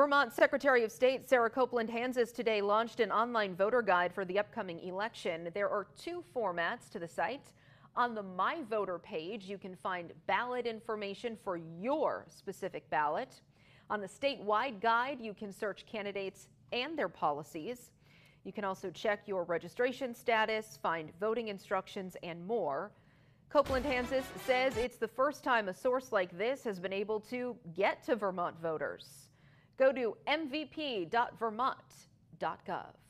Vermont Secretary of State Sarah Copeland-Hanses today launched an online voter guide for the upcoming election. There are two formats to the site. On the My Voter page, you can find ballot information for your specific ballot. On the statewide guide, you can search candidates and their policies. You can also check your registration status, find voting instructions, and more. Copeland-Hanses says it's the first time a source like this has been able to get to Vermont voters. Go to mvp.vermont.gov.